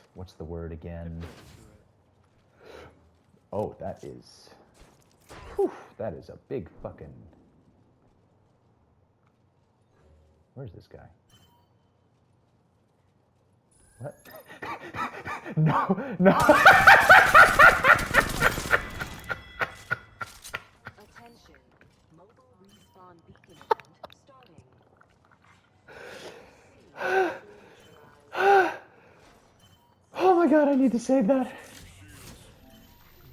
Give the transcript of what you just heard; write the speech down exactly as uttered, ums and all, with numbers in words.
what's the word again? Oh, that is... Whew, that is a big fucking... Where's this guy? What? No, no. Attention. Mobile respawn beacon event starting. Oh my god, I need to save that.